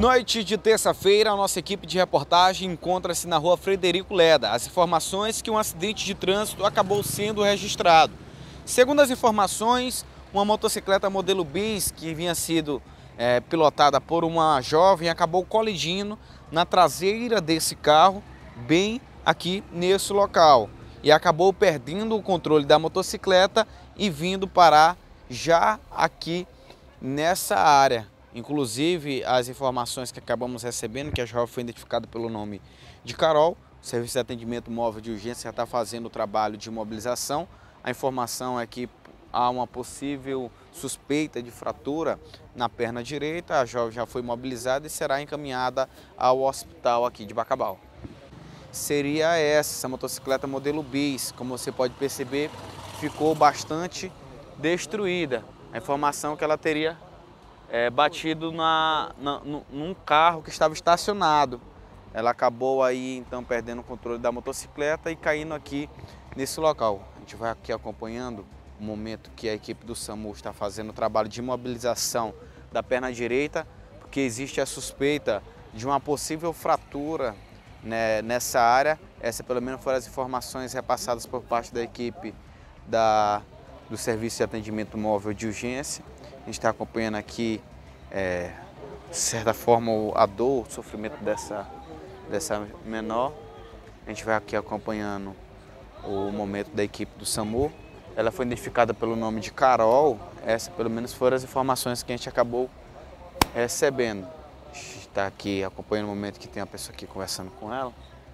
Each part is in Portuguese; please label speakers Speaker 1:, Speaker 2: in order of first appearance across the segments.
Speaker 1: Noite de terça-feira, a nossa equipe de reportagem encontra-se na rua Frederico Leda. As informações que um acidente de trânsito acabou sendo registrado. Segundo as informações, uma motocicleta modelo bis que vinha sido pilotada por uma jovem acabou colidindo na traseira desse carro, bem aqui nesse local. E acabou perdendo o controle da motocicleta e vindo parar já aqui nessa área. Inclusive, as informações que acabamos recebendo, que a jovem foi identificada pelo nome de Carol, o Serviço de Atendimento Móvel de Urgência já está fazendo o trabalho de imobilização. A informação é que há uma possível suspeita de fratura na perna direita. A jovem já foi imobilizada e será encaminhada ao hospital aqui de Bacabal. Seria essa motocicleta modelo bis, como você pode perceber, ficou bastante destruída. A informação é que ela teria batido num carro que estava estacionado. Ela acabou aí então perdendo o controle da motocicleta e caindo aqui nesse local. A gente vai aqui acompanhando o momento que a equipe do SAMU está fazendo o trabalho de imobilização da perna direita, porque existe a suspeita de uma possível fratura, né, nessa área. Essa pelo menos foram as informações repassadas por parte da equipe do Serviço de Atendimento Móvel de Urgência. A gente está acompanhando aqui, de certa forma, a dor, o sofrimento dessa menor. A gente vai aqui acompanhando o momento da equipe do SAMU. Ela foi identificada pelo nome de Carol. Essa, pelo menos, foram as informações que a gente acabou recebendo. A gente está aqui acompanhando o momento que tem uma pessoa aqui conversando com ela.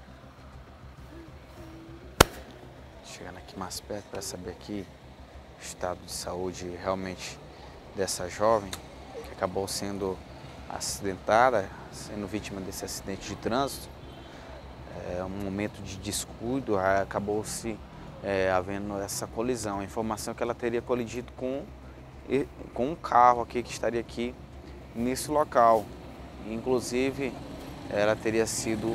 Speaker 1: Chegando aqui mais perto para saber aqui o estado de saúde realmente dessa jovem que acabou sendo acidentada, sendo vítima desse acidente de trânsito. Um momento de descuido, acabou-se havendo essa colisão. A informação é que ela teria colidido com um carro aqui que estaria aqui nesse local. Inclusive, ela teria sido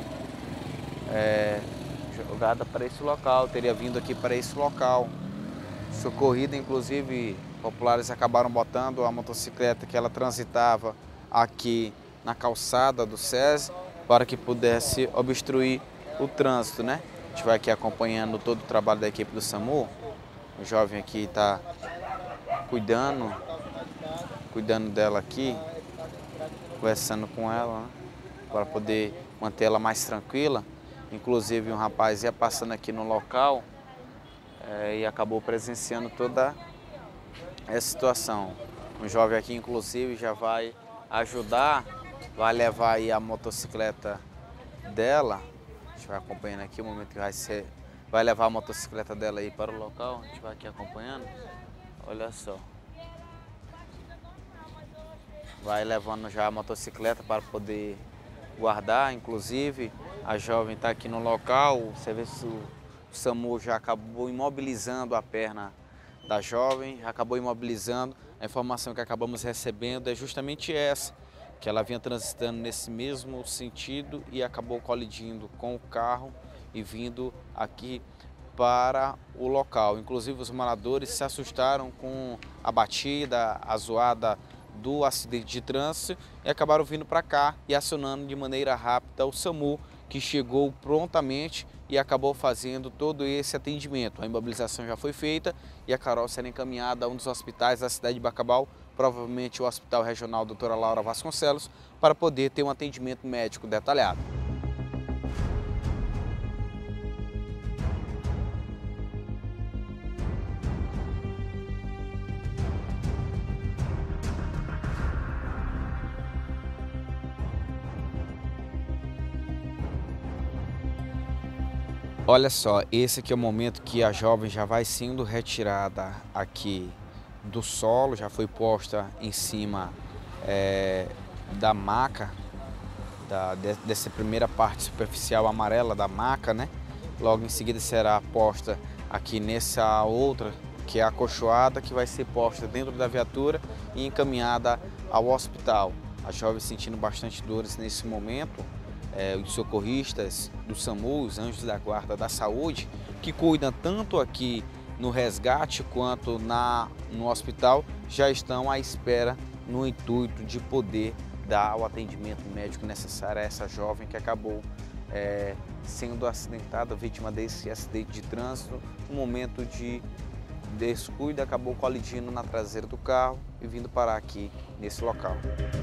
Speaker 1: jogada para esse local, teria vindo aqui para esse local. Socorrida, inclusive, populares acabaram botando a motocicleta que ela transitava aqui na calçada do SESI para que pudesse obstruir o trânsito, né? A gente vai aqui acompanhando todo o trabalho da equipe do SAMU. O jovem aqui está cuidando dela aqui, conversando com ela, né? Para poder manter ela mais tranquila. Inclusive, um rapaz ia passando aqui no local e acabou presenciando toda essa situação. O jovem aqui, inclusive, já vai ajudar, vai levar aí a motocicleta dela. A gente vai acompanhando aqui o momento que vai levar a motocicleta dela aí para o local. A gente vai aqui acompanhando. Olha só. Vai levando já a motocicleta para poder guardar. Inclusive, a jovem está aqui no local. O serviço o SAMU já acabou imobilizando a perna da jovem, acabou imobilizando. A informação que acabamos recebendo é justamente essa, que ela vinha transitando nesse mesmo sentido e acabou colidindo com o carro e vindo aqui para o local. Inclusive, os moradores se assustaram com a batida, a zoada do acidente de trânsito e acabaram vindo para cá e acionando de maneira rápida o SAMU, que chegou prontamente e acabou fazendo todo esse atendimento. A imobilização já foi feita e a Carol será encaminhada a um dos hospitais da cidade de Bacabal, provavelmente o Hospital Regional Doutora Laura Vasconcelos, para poder ter um atendimento médico detalhado. Olha só, esse aqui é o momento que a jovem já vai sendo retirada aqui do solo, já foi posta em cima da maca, dessa primeira parte superficial amarela da maca, né? Logo em seguida será posta aqui nessa outra, que é a acolchoada, que vai ser posta dentro da viatura e encaminhada ao hospital. A jovem sentindo bastante dores nesse momento. Os socorristas do SAMU, os anjos da guarda da saúde, que cuidam tanto aqui no resgate quanto no hospital, já estão à espera no intuito de poder dar o atendimento médico necessário a essa jovem que acabou sendo acidentada, vítima desse acidente de trânsito. Um momento de descuido, acabou colidindo na traseira do carro e vindo parar aqui nesse local.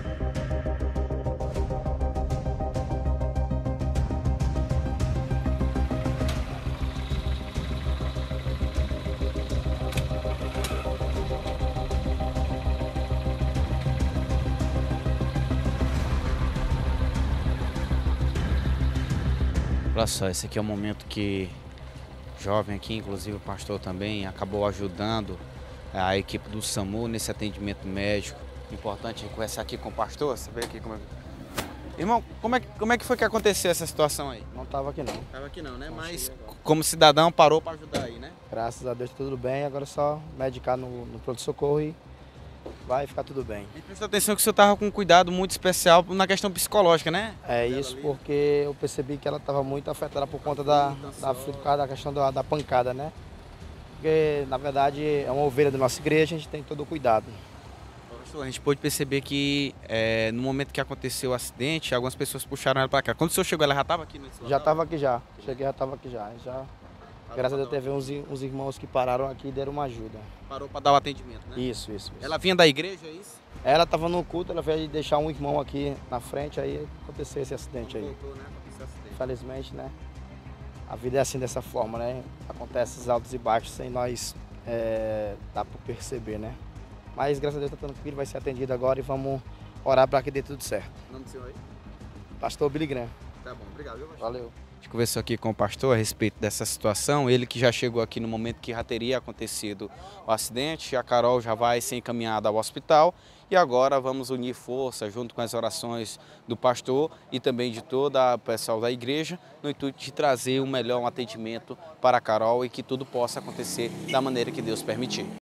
Speaker 1: Olha só, esse aqui é o momento que o jovem aqui, inclusive o pastor também, acabou ajudando a equipe do SAMU nesse atendimento médico. Importante conversar aqui com o pastor, saber aqui como é. Irmão, como é que foi que aconteceu essa situação aí?
Speaker 2: Não estava aqui não.
Speaker 1: Estava aqui não, né? Mas como cidadão parou para ajudar aí, né?
Speaker 2: Graças a Deus tudo bem, agora é só medicar no pronto-socorro e vai ficar tudo bem.
Speaker 1: E presta atenção que o senhor estava com um cuidado muito especial na questão psicológica, né?
Speaker 2: É isso porque eu percebi que ela estava muito afetada por conta da questão da pancada, né? Porque na verdade é uma ovelha da nossa igreja, a gente tem todo o cuidado.
Speaker 1: A gente pôde perceber que no momento que aconteceu o acidente, algumas pessoas puxaram ela para cá. Quando o senhor chegou, ela já estava aqui nesse local?
Speaker 2: Já estava aqui já. Cheguei, já estava aqui já. Graças a Deus teve uns irmãos que pararam aqui e deram uma ajuda.
Speaker 1: Parou para dar o atendimento, né?
Speaker 2: Isso.
Speaker 1: Ela vinha da igreja, é isso?
Speaker 2: Ela estava no culto, ela veio deixar um irmão aqui na frente, aí aconteceu esse acidente aí.
Speaker 1: Voltou, né? Aconteceu esse acidente.
Speaker 2: Infelizmente, né? A vida é assim dessa forma, né? Acontece esses altos e baixos sem nós dar para perceber, né? Mas graças a Deus está tranquilo, vai ser atendido agora e vamos orar para que dê tudo certo.
Speaker 1: O nome do senhor aí?
Speaker 2: Pastor Billy Graham.
Speaker 1: Tá bom, obrigado, viu, pastor?
Speaker 2: Valeu.
Speaker 1: A gente conversou aqui com o pastor a respeito dessa situação, ele que já chegou aqui no momento que já teria acontecido o acidente, a Carol já vai ser encaminhada ao hospital e agora vamos unir força junto com as orações do pastor e também de toda a pessoal da igreja no intuito de trazer um melhor atendimento para a Carol e que tudo possa acontecer da maneira que Deus permitir.